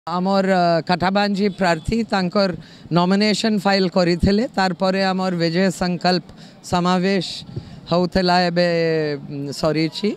आमर काठाबांजी प्रार्थी तांकर नॉमिनेशन फाइल करिथिले तार परे आमर विजय संकल्प समावेश होउथला एबे सरीची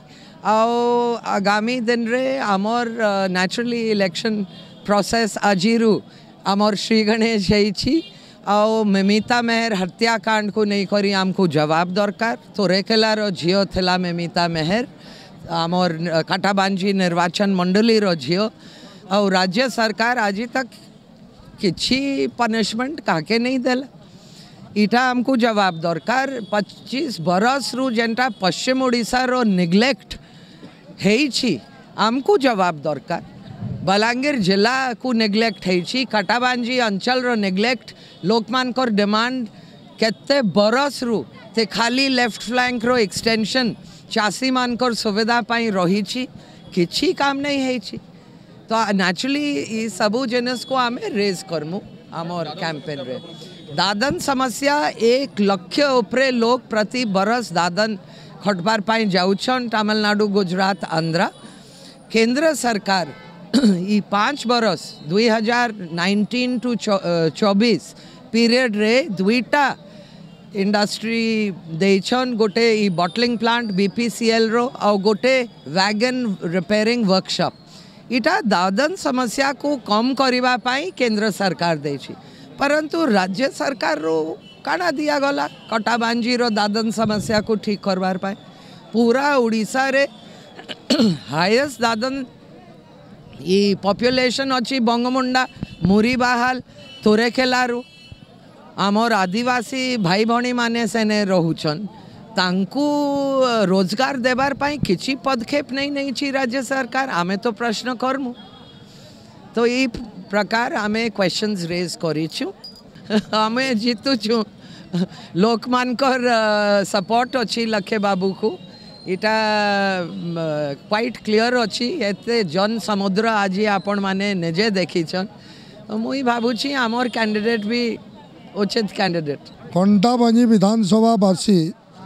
आगामी दिन रे आमर नेचुरली इलेक्शन प्रोसेस आजिरु आमर श्री गणेश हेछि आओ ममिता मेहर हत्याकांड को नहीं करी आमको जवाब दरकार तोरेकेलार झीओ थेला ममिता मेहर आमर काठाबांजी निर्वाचन मंडली रो झीओ और राज्य सरकार आज तक किसी पनिशमेंट काके नहीं देला इटा हमको जवाब दरकार 25 बरस रु जेनटा पश्चिम ओडिशा रो निग्लेक्ट हेछि हमको जवाब दरकार बलांगीर जिला को निग्लेक्ट हेछि काठाबांजी अंचल रो निग्लेक्ट लोकमानकर डिमांड केते बरस रु ते खाली लेफ्ट फ्लैंक रो एक्सटेंशन चासी मानकर सुविधा पाई रही किछि काम नहीं हेछि तो नेचुरली ये सबू जिनस को आम रेज करमु आमर कैंपेन रे दादन समस्या 1 लाख उपरे लोग प्रति बरस दादन खटबार पाई जाउछन तमिलनाडु गुजरात आंध्रा केंद्र सरकार ये 5 बरस 2019 टू 24 पीरियड रे दुईटा इंडस्ट्री देछन गोटे ई बॉटलिंग प्लांट बीपीसीएल रो और गोटे वैगन रिपेयरिंग वर्कशॉप इटा दादन समस्या को कम करबा पाई केंद्र सरकार देछि परंतु राज्य सरकार रो काना दिया गला काठाबांजी रो दादन समस्या को ठीक करबार पाई पूरा ओडिशा रे हाईएस्ट दादन ये पॉपुलेशन अच्छी बंगमुंडा मुरीबाहाल तोरेकेलारू आमर आदिवासी भाई भणी माने सेने रहुछन तांकू रोजगार देबार पाई किछि पदक्षेप नहीं छी राज्य सरकार आमे तो प्रश्न करमु तो ये प्रकार आमे क्वेश्चंस रेज करिछु आमे जीतुछु लोकमानकर सपोर्ट अच्छी लखे बाबू को इटा क्वाइट क्लियर अच्छी एते जन समुद्र आज आपण माने निजे देखिछन मुई भाबुछि आमर कैंडिडेट भी उचित कैंडिडेट कंटाबांजी विधानसभा बासी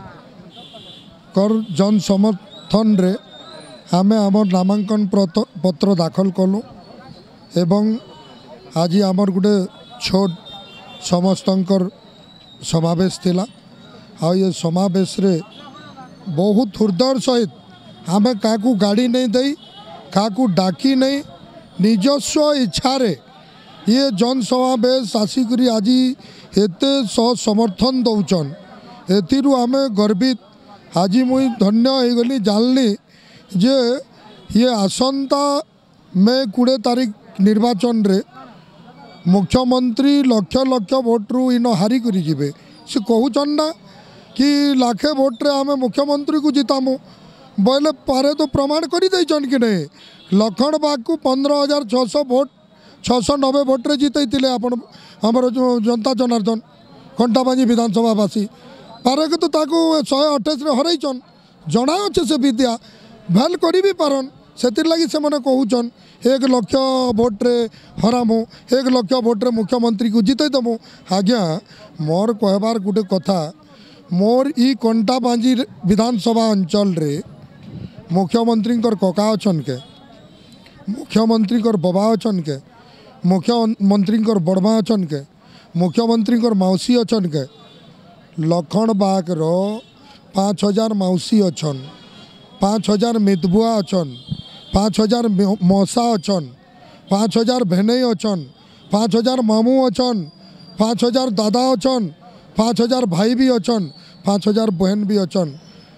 कर जन समर्थन रे आमे आमर नामांकन पत्र दाखल कलु एवं आज आमर गोटे छोट समस्तंकर समावेश थिला आ ये समावेश रे बहुत हृदय सहित आमे काकू गाड़ी नहीं दई काकू डाकी नहीं निजस्व इच्छा रे ये जन समावेश आसिकरी आज एते समर्थन दौचन एथिरु आमे गर्वित आज मुई धन्य हो गली जानली जे ये आसंता मे 20 तारीख निर्वाचन रे मुख्यमंत्री लक्ष लक्ष भोट रु इन हारी करी जिबे से कहूचन ना कि लाखे भोट रे आमे मुख्यमंत्री को जितामु बोले पारे तो प्रमाण करी देचन कि नहीं लखन बाग को 15,600 भोट 690 भोट रे जितैतिले आपण हमर जनता जनार्दन कंटाबांजी विधानसभा बासी पारे के तो ताकू 128 रे हरैचन जना अच्छे से विद्या भल करी भी पारन सेतिर लगी से मने कहूचन 1 लाख भोट रे हरामु 1 लाख भोट रे मुख्यमंत्री को जितै दमु आज्ञा मोर कहबार गुटे कथा मोर ई कंटाबांजी विधानसभा अंचल रे मुख्यमंत्री कका अछन के मुख्यमंत्री बाबा अछन के मुख्यमंत्री बड़मा अछन के मुख्यमंत्री मौसी अछन के लखन बाग रो 5,000 मौसी अछन 5,000 मितबुआ अछन 5,000 मौसा अछन 5,000 भेनई अछन 5,000 मामू अछन 5,000 दादा अछन 5,000 भाई भी अछन 5,000 बहन भी अछन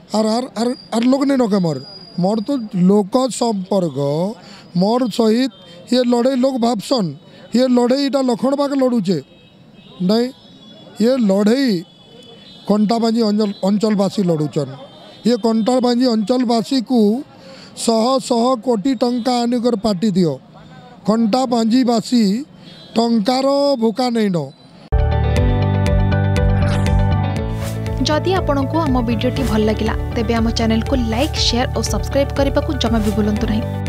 आर लोग नहीं नके मोर तो लोक संपर्क मोर सहित ये लड़े लोग भावसन ये लड़े इटा लखन बाग लड़ुचे नहीं ये लड़ई कंटाबांजी अंचलवासी लड़ुचन ये कंटाबांजी अंचलवासी को 100 कोटी टंका आनिकर पार्टी दियो कंटाबांजीवासी टंकार भूका नहीं न जदि आपंक आम भिडी भल लगा तेब आम चैनल को लाइक शेयर और सब्सक्राइब करने को जमा भी भूलु नहीं।